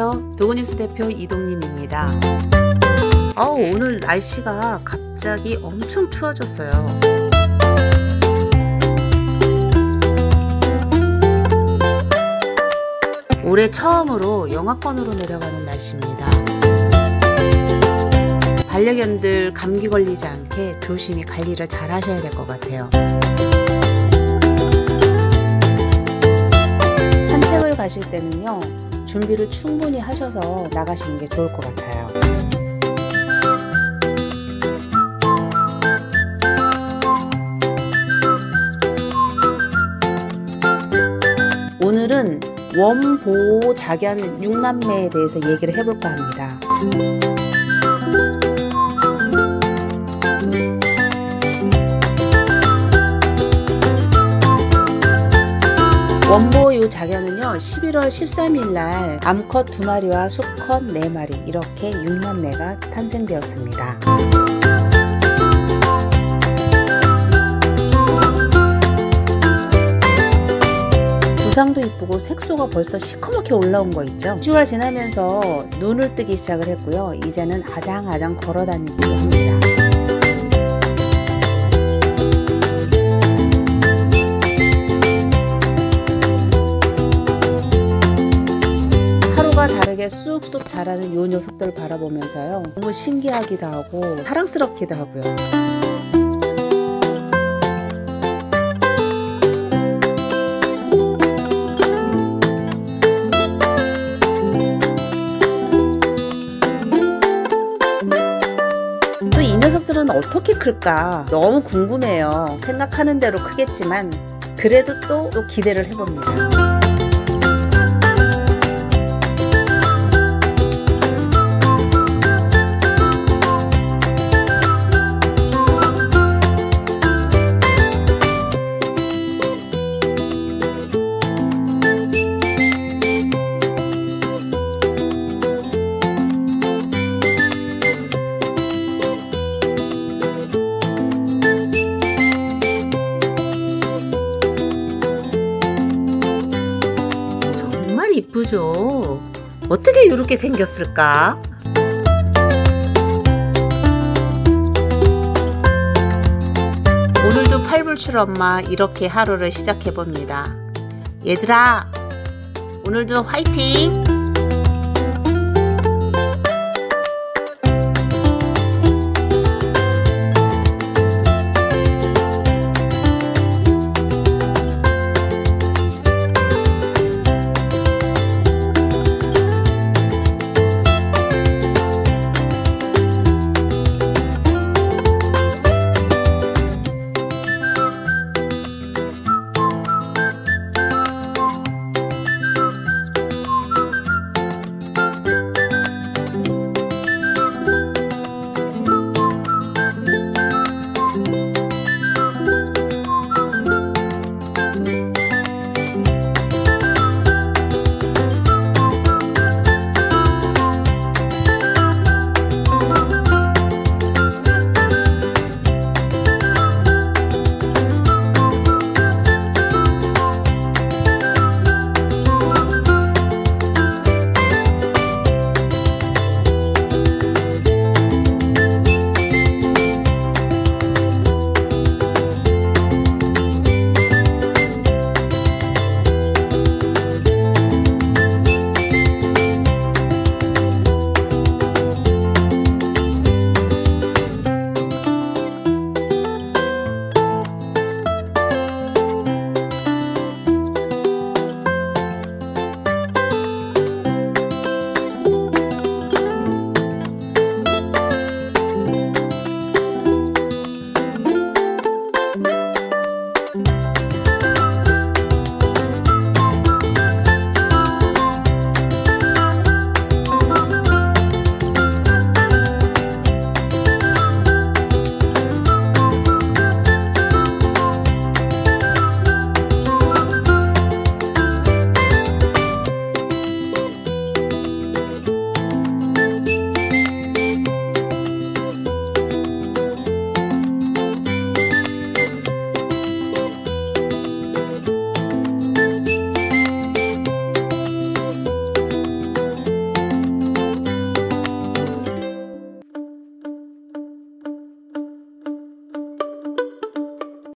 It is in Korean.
안녕하세요. 도그뉴스 대표 이동림입니다. 오늘 날씨가 갑자기 엄청 추워졌어요. 올해 처음으로 영하권으로 내려가는 날씨입니다. 반려견들 감기 걸리지 않게 조심히 관리를 잘 하셔야 될 것 같아요. 산책을 가실 때는요, 준비를 충분히 하셔서 나가시는 게 좋을 것 같아요. 오늘은 원보자견 6남매에 대해서 얘기를 해볼까 합니다. 원보 요 자견은요 11월 13일 날 암컷 2마리와 수컷 4마리 이렇게 6남매가 탄생되었습니다. 두상도 이쁘고 색소가 벌써 시커멓게 올라온 거 있죠. 2주가 지나면서 눈을 뜨기 시작을 했고요. 이제는 아장아장 걸어 다니기도 합니다. 다르게 쑥쑥 자라는 요 녀석들 바라보면서요, 너무 신기하기도 하고 사랑스럽기도 하고요. 또 이 녀석들은 어떻게 클까 너무 궁금해요. 생각하는 대로 크겠지만 그래도 또 기대를 해봅니다. 정말 이쁘죠? 어떻게 이렇게 생겼을까? 오늘도 팔불출 엄마 이렇게 하루를 시작해봅니다. 얘들아, 오늘도 화이팅!